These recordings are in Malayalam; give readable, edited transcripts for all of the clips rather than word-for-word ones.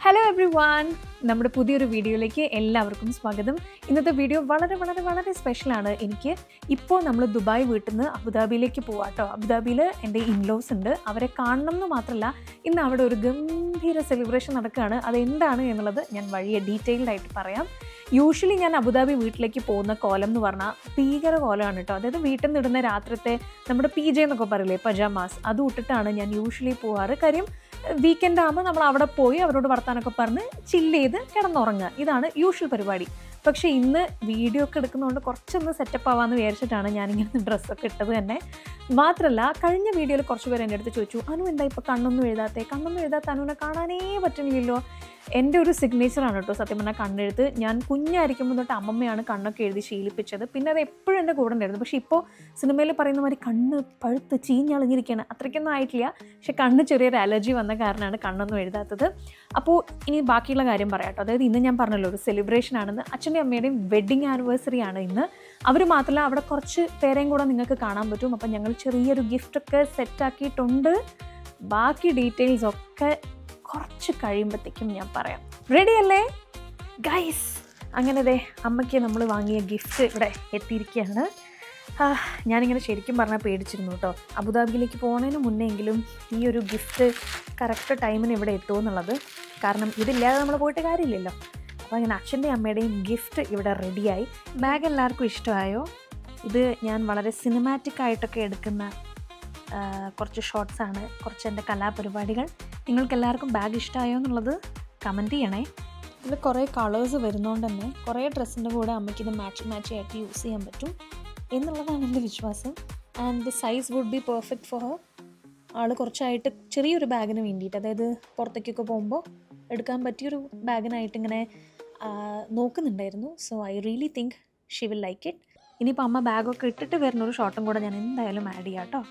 Hello everyone! നമ്മുടെ പുതിയൊരു വീഡിയോയിലേക്ക് എല്ലാവർക്കും സ്വാഗതം. ഇന്നത്തെ വീഡിയോ വളരെ സ്പെഷ്യൽ ആണ്. എനിക്ക് ഇപ്പോൾ നമ്മൾ ദുബായ് വീട്ടിൽ നിന്ന് അബുദാബിയിലേക്ക് പോവാട്ടോ. അബുദാബിയിൽ എൻ്റെ ഇൻലോസ് ഉണ്ട്. അവരെ കാണണം എന്ന് മാത്രമല്ല ഇന്ന് അവിടെ ഒരു ഗംഭീര സെലിബ്രേഷൻ നടക്കുകയാണ്. അതെന്താണ് എന്നുള്ളത് ഞാൻ വഴിയെ ഡീറ്റെയിൽഡ് ആയിട്ട് പറയാം. യൂഷ്വലി ഞാൻ അബുദാബി വീട്ടിലേക്ക് പോകുന്ന കോലം എന്ന് പറഞ്ഞാൽ ഭീകര കോലമാണ് കേട്ടോ. അതായത് വീട്ടിൽ നിന്ന് ഇടുന്ന രാത്രിത്തെ നമ്മുടെ PJ എന്നൊക്കെ പറയില്ലേ, പജാമാസ്, അത് ഇട്ടിട്ടാണ് ഞാൻ യൂഷ്വലി പോവാറ്. കാര്യം വീക്കെൻഡ് ആകുമ്പോൾ നമ്മൾ അവിടെ പോയി അവരോട് വർത്താനൊക്കെ പറഞ്ഞ് ചില്ല് ചെയ്ത് കിടന്നുറങ്ങുക, ഇതാണ് യൂഷ്വൽ പരിപാടി. പക്ഷേ ഇന്ന് വീഡിയോ ഒക്കെ എടുക്കുന്നതുകൊണ്ട് കുറച്ചൊന്ന് സെറ്റപ്പ് ആവാമെന്ന് വിചാരിച്ചിട്ടാണ് ഞാനിങ്ങനെ ഡ്രസ്സൊക്കെ ഇട്ടത് തന്നെ. മാത്രമല്ല കഴിഞ്ഞ വീഡിയോയിൽ കുറച്ച് പേര് എൻ്റെ അടുത്ത് ചോദിച്ചു, അനു എന്താ ഇപ്പോൾ കണ്ണൊന്നും എഴുതാത്ത അനുവിനെ കാണാനേ പറ്റുന്നില്ലല്ലോ. എൻ്റെ ഒരു സിഗ്നേച്ചറാണ് കേട്ടോ സത്യം പറഞ്ഞാൽ കണ്ണെഴുത്ത്. ഞാൻ കുഞ്ഞായിരിക്കുമ്പോൾ തൊട്ട് അമ്മമ്മയാണ് കണ്ണൊക്കെ എഴുതി ശീലിപ്പിച്ചത്. പിന്നെ അത് എപ്പോഴും എൻ്റെ കൂടെ ഉണ്ടായിരുന്നു. പക്ഷേ ഇപ്പോൾ സിനിമയിൽ പറയുന്ന മാതിരി കണ്ണ് പഴുത്ത് ചീഞ്ഞളിഞ്ഞിരിക്കുകയാണ്, അത്രയ്ക്കൊന്നും ആയിട്ടില്ല. പക്ഷേ കണ്ണ് ചെറിയൊരു അലർജി വന്ന കാരണമാണ് കണ്ണൊന്നും എഴുതാത്തത്. അപ്പോൾ ഇനി ബാക്കിയുള്ള കാര്യം പറയാം കേട്ടോ. അതായത് ഇന്ന് ഞാൻ പറഞ്ഞല്ലോ ഒരു സെലിബ്രേഷൻ ആണെന്ന്. അച്ഛൻ്റെയും അമ്മയുടെയും വെഡ്ഡിങ് ആനിവേഴ്സറി ആണ് ഇന്ന്. അവർ മാത്രമല്ല അവിടെ കുറച്ച് പേരെയും കൂടെ നിങ്ങൾക്ക് കാണാൻ പറ്റും. അപ്പം ഞങ്ങൾ ചെറിയൊരു ഗിഫ്റ്റൊക്കെ സെറ്റാക്കിയിട്ടുണ്ട്. ബാക്കി ഡീറ്റെയിൽസ് ഒക്കെ കുറച്ച് കഴിയുമ്പോഴത്തേക്കും ഞാൻ പറയാം. റെഡി അല്ലേ ഗൈസ്? അങ്ങനെ ദേ അമ്മയ്ക്ക് നമ്മൾ വാങ്ങിയ ഗിഫ്റ്റ് ഇവിടെ എത്തിയിരിക്കുകയാണ്. ഞാനിങ്ങനെ ശരിക്കും പറഞ്ഞാൽ പേടിച്ചിരുന്നു കേട്ടോ, അബുദാബിയിലേക്ക് പോകുന്നതിന് മുന്നെങ്കിലും ഈ ഒരു ഗിഫ്റ്റ് കറക്റ്റ് ടൈമിന് ഇവിടെ എത്തുമോ എന്നുള്ളത്. കാരണം ഇതില്ലാതെ നമ്മൾ പോയിട്ട് കാര്യമില്ലല്ലോ. അപ്പോൾ അങ്ങനെ അച്ഛൻ്റെയും അമ്മയുടെയും ഗിഫ്റ്റ് ഇവിടെ റെഡിയായി. ബാഗ് എല്ലാവർക്കും ഇഷ്ടമായോ? ഇത് ഞാൻ വളരെ സിനിമാറ്റിക് ആയിട്ടൊക്കെ എടുക്കുന്ന കുറച്ച് ഷോർട്സാണ്, കുറച്ച് എൻ്റെ കലാപരിപാടികൾ. നിങ്ങൾക്ക് എല്ലാവർക്കും ബാഗ് ഇഷ്ടമായോ എന്നുള്ളത് കമൻറ്റ് ചെയ്യണേ. ഇതിൽ കുറേ കളേഴ്സ് വരുന്നതുകൊണ്ട് തന്നെ കുറേ ഡ്രസ്സിൻ്റെ കൂടെ അമ്മയ്ക്ക് ഇത് മാച്ച് ആയിട്ട് യൂസ് ചെയ്യാൻ പറ്റും എന്നുള്ളതാണ് എൻ്റെ വിശ്വാസം. And the size would be perfect for her. ആൾ കുറച്ചായിട്ട് ചെറിയൊരു ബാഗിന് വേണ്ടിയിട്ട്, അതായത് പുറത്തേക്കൊക്കെ പോകുമ്പോൾ എടുക്കാൻ പറ്റിയൊരു ബാഗിനായിട്ട് ഇങ്ങനെ നോക്കുന്നുണ്ടായിരുന്നു. So I really think she will like it. ഇനിയിപ്പോൾ അമ്മ ബാഗൊക്കെ ഇട്ടിട്ട് വരുന്നൊരു ഷോട്ടും കൂടെ ഞാൻ എന്തായാലും ആഡ് ചെയ്യാം കേട്ടോ.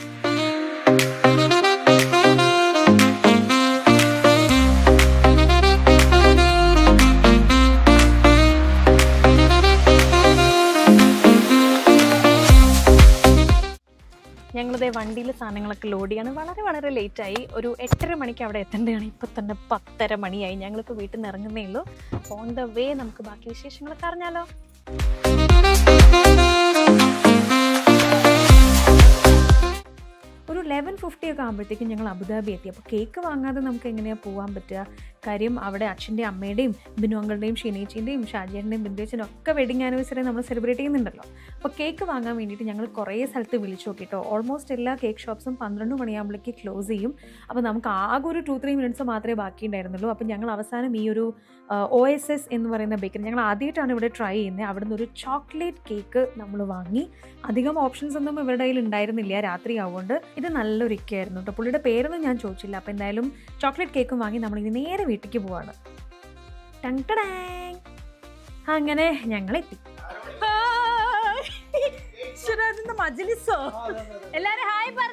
ഞങ്ങളിതേ വണ്ടിയിൽ സാധനങ്ങളൊക്കെ ലോഡ് ചെയ്യാണ്. വളരെ ലേറ്റായി. ഒരു 8:30 മണിക്ക് അവിടെ എത്തേണ്ടതാണ്. ഇപ്പം തന്നെ 10:30 മണിയായി. ഞങ്ങളിപ്പോൾ വീട്ടിൽ നിന്ന് ഇറങ്ങുന്നേ ഉള്ളൂ. ഓൺ ദ വേ നമുക്ക് ബാക്കി വിശേഷങ്ങളൊക്കെ അറിഞ്ഞാലോ. ഒരു 11:50 ഒക്കെ ആകുമ്പോഴത്തേക്കും ഞങ്ങൾ അബുദാബി എത്തി. അപ്പോൾ കേക്ക് വാങ്ങാതെ നമുക്ക് എങ്ങനെയാണ് പോകാൻ പറ്റുക? കാര്യം അവിടെ അച്ഛൻ്റെയും അമ്മയുടെയും ബിനു അങ്കിളുടെയും ഷീനേച്ചിൻ്റെയും ഷാജിയേൻ്റെയും ബിന്ദുവേച്ചിൻ്റെ ഒക്കെ വെഡിങ് ആനിവേഴ്സറി നമ്മൾ സെലിബ്രേറ്റ് ചെയ്യുന്നുണ്ടല്ലോ. അപ്പോൾ കേക്ക് വാങ്ങാൻ വേണ്ടിയിട്ട് ഞങ്ങൾ കുറേ സ്ഥലത്ത് വിളിച്ചു നോക്കിട്ടോ. ഓൾമോസ്റ്റ് എല്ലാ കേക്ക് ഷോപ്സും 12 മണിയാകുമ്പോഴേക്ക് ക്ലോസ് ചെയ്യും. അപ്പോൾ നമുക്ക് ആകെ ഒരു 2-3 മിനിറ്റ്സ് മാത്രമേ ബാക്കി ഉണ്ടായിരുന്നുള്ളൂ. അപ്പോൾ ഞങ്ങൾ അവസാനം ഈ ഒരു OSS എന്ന് പറയുന്ന ബേക്കറി, ഞങ്ങൾ ആദ്യമായിട്ടാണ് ഇവിടെ ട്രൈ ചെയ്യുന്നത്. അവിടെ നിന്ന് ഒരു ചോക്ലേറ്റ് കേക്ക് നമ്മൾ വാങ്ങി. അധികം ഓപ്ഷൻസ് ഒന്നും ഇവരുടെ കയ്യിൽ ഉണ്ടായിരുന്നില്ല രാത്രി ആവുകൊണ്ട്. ഇത് നല്ലൊരു ഇക്കായിരുന്നു കേട്ടോ. പുള്ളിയുടെ പേരൊന്നും ഞാൻ ചോദിച്ചില്ല. അപ്പോൾ എന്തായാലും ചോക്ലേറ്റ് കേക്കും വാങ്ങി നമ്മളിനി നേരെ വീട്ടിലേക്ക് പോവാണ്. അങ്ങനെ ഞങ്ങളെത്തി. മജ്ലിസോ എല്ലാരും ഹായ് പറ.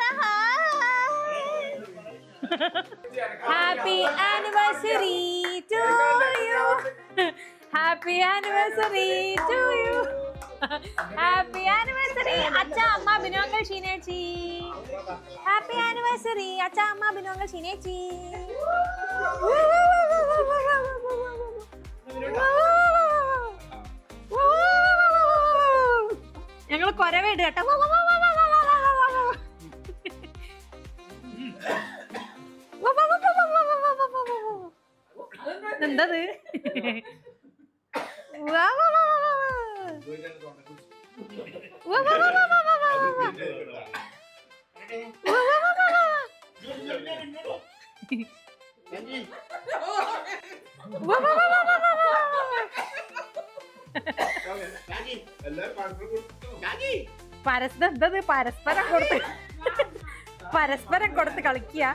Happy anniversary to you, happy anniversary to you, happy anniversary അച്ഛ അമ്മ ബിനു അങ്കിൾ ഷീനേച്ചി, ഹാപ്പി ആനിവേഴ്സറി അച്ഛ അമ്മ ബിനു അങ്കിൾ ഷീനേച്ചി. ഞങ്ങൾ കൊരവേട് കേട്ടോ. എന്തത്? പരസ്പരം കൊടുത്ത് കളിക്കുക.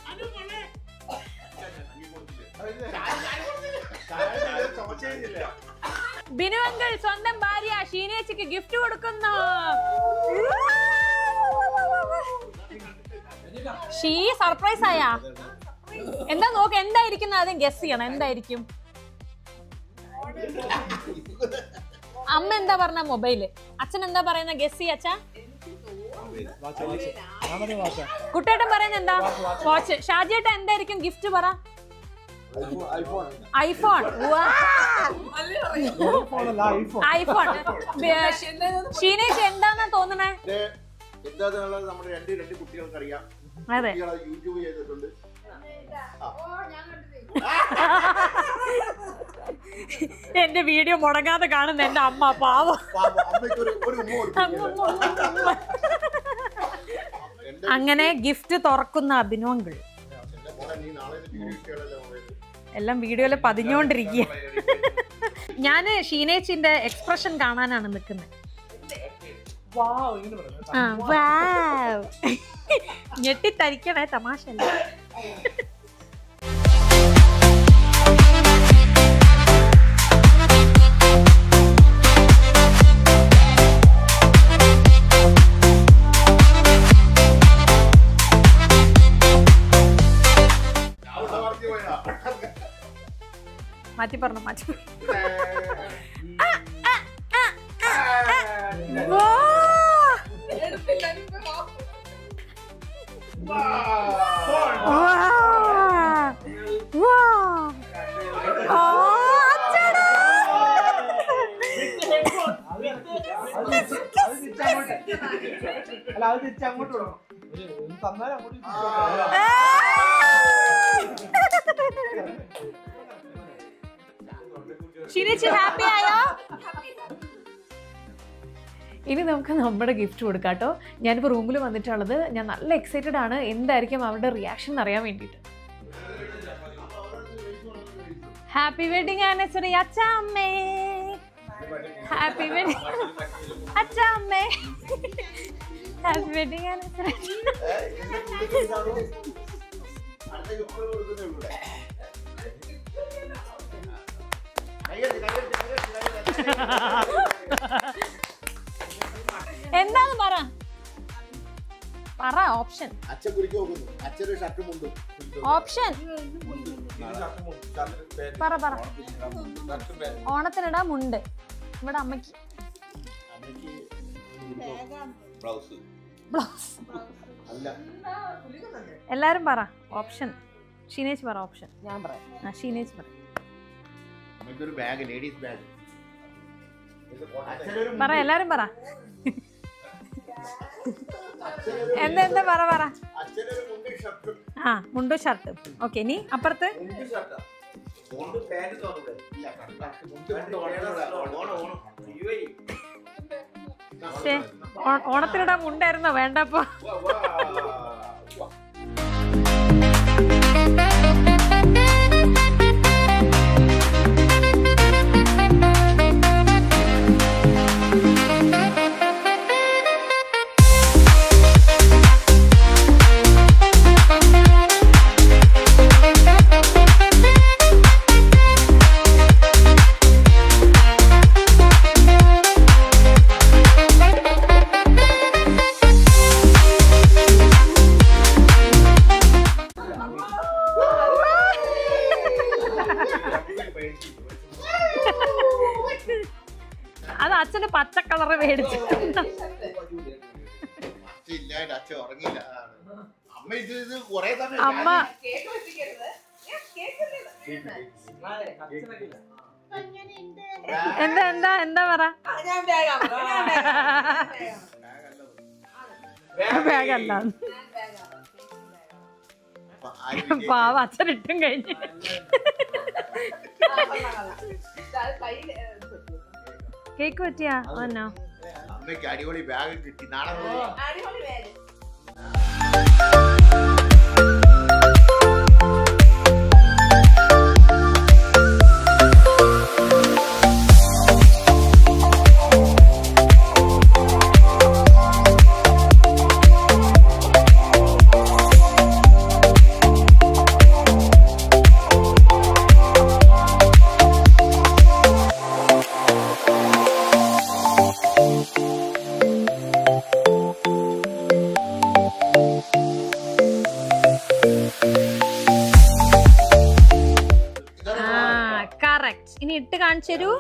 ബിനു അങ്കിൾ സ്വന്തം ഭാര്യ ഷീനേച്ചിക്ക് ഗിഫ്റ്റ് കൊടുക്കുന്നു. ഷീ സർപ്രൈസ് ആയാ? എന്താ നോക്ക്, എന്തായിരിക്കും ആദ്യം ഗസ് ചെയ്യണം. എന്തായിരിക്കും? അമ്മ എന്താ പറഞ്ഞ മൊബൈല്, അച്ഛൻ എന്താ പറയുന്ന ഗസ് ചെയ്യ. അച്ഛാ കുട്ടേട്ടൻ പറയുന്നത് എന്താ? വാച്ച്. ഷാജിയേട്ടൻ എന്തായിരിക്കും ഗിഫ്റ്റ് പറ? ഐഫോൺ ഷീനേച്ചി എന്താന്നാ തോന്നണേ? നമ്മുടെ രണ്ട് കുട്ടികൾക്കറിയാം. അതെ, യൂട്യൂബ് ചെയ്തിട്ടുണ്ട്. എന്റെ വീഡിയോ മുടങ്ങാതെ കാണുന്ന എന്റെ അമ്മ പാവം. അങ്ങനെ ഗിഫ്റ്റ് തുറക്കുന്ന അഭിനവങ്ങൾ എല്ലാം വീഡിയോയില് പതിഞ്ഞോണ്ടിരിക്കുക. ഞാന് ഷീനേച്ചിന്റെ എക്സ്പ്രഷൻ കാണാനാണ് നിൽക്കുന്നത്. ഞെട്ടിത്തരിക്കണേ, തമാശല്ല. മാറ്റി പറഞ്ഞു, മാറ്റി ഹാപ്പി ആയോ? ഇനി നമുക്ക് നമ്മുടെ ഗിഫ്റ്റ് കൊടുക്കാം കേട്ടോ. ഞാനിപ്പോൾ റൂമിൽ വന്നിട്ടുള്ളത്, ഞാൻ നല്ല എക്സൈറ്റഡ് ആണ് എന്തായിരിക്കും അവരുടെ റിയാക്ഷൻ അറിയാൻ വേണ്ടിയിട്ട്. ഹാപ്പി വെഡിങ് ആനിവേഴ്സറി അച്ചാമ്മേ, ഹാപ്പി വെഡിങ് അച്ചാമ്മേ, ഹാപ്പി വെഡിങ് ആനിവേഴ്സറി. എന്താന്ന് പറ പറ ഓപ്ഷൻ. ഓപ്ഷൻ പറ പറ. ഓണത്തിനിടാ മുണ്ട്. ഇവിടെ അമ്മയ്ക്ക് ബ്ലൗസ്. എല്ലാരും പറ ഓപ്ഷൻ. ഷീനേച്ച് പറ ഓപ്ഷൻ. ഞാൻ പറയാം. ഷീനേച്ച് പറ. പറ, എല്ലാരും പറ. എന്താ പറ പറ. ആ, മുണ്ടും ഷർട്ടും. ഓക്കെ, ഇനി അപ്പുറത്ത് ഓണത്തിനിടാൻ മുണ്ടായിരുന്നോ വേണ്ടപ്പോ? അത് അച്ഛന് പച്ച കളറ് മേടിച്ചു. അമ്മ എന്താ എന്താ എന്താ പറ. ബാഗല്ല, പാവ അച്ഛനിട്ടും കഴിഞ്ഞ്. കേക്ക് പറ്റിയാ? എന്നാ അടിപൊളി ബാഗ് കിട്ടി. നാളെ ഇനി ഇട്ട് കാണിച്ചു തരൂ.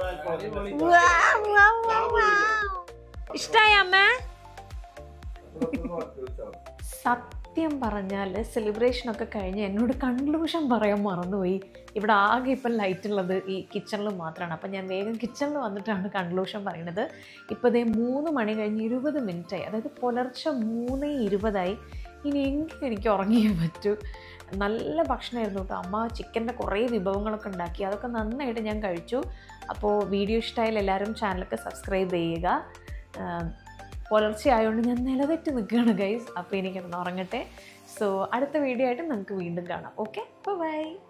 ഇഷ്ടായ അമ്മ? സത്യം സത്യം പറഞ്ഞാൽ സെലിബ്രേഷനൊക്കെ കഴിഞ്ഞ് എന്നോട് കൺക്ലൂഷൻ പറയാൻ മറന്നുപോയി. ഇവിടെ ആകെ ഇപ്പം ലൈറ്റുള്ളത് ഈ കിച്ചണിൽ മാത്രമാണ്. അപ്പം ഞാൻ വേഗം കിച്ചണിൽ വന്നിട്ടാണ് കൺക്ലൂഷൻ പറയുന്നത്. ഇപ്പോൾ ഇതേ 3 മണി കഴിഞ്ഞ് 20 മിനിറ്റായി, അതായത് പുലർച്ചെ 3:20 ഇനി എങ്കിലും എനിക്ക് ഉറങ്ങിയേ പറ്റൂ. നല്ല ഭക്ഷണമായിരുന്നു കേട്ടോ. അമ്മ ചിക്കൻ്റെ കുറേ വിഭവങ്ങളൊക്കെ ഉണ്ടാക്കി, അതൊക്കെ നന്നായിട്ട് ഞാൻ കഴിച്ചു. അപ്പോൾ വീഡിയോ ഇഷ്ടമായാൽ എല്ലാവരും ചാനലൊക്കെ സബ്സ്ക്രൈബ് ചെയ്യുക. പുലർച്ചെ ആയതുകൊണ്ട് ഞാൻ നിലതെറ്റി നിൽക്കുകയാണ് ഗൈസ്. അപ്പോൾ എനിക്കൊന്ന് ഉറങ്ങട്ടെ. സോ അടുത്ത വീഡിയോ ആയിട്ട് നമുക്ക് വീണ്ടും കാണാം. Okay, by.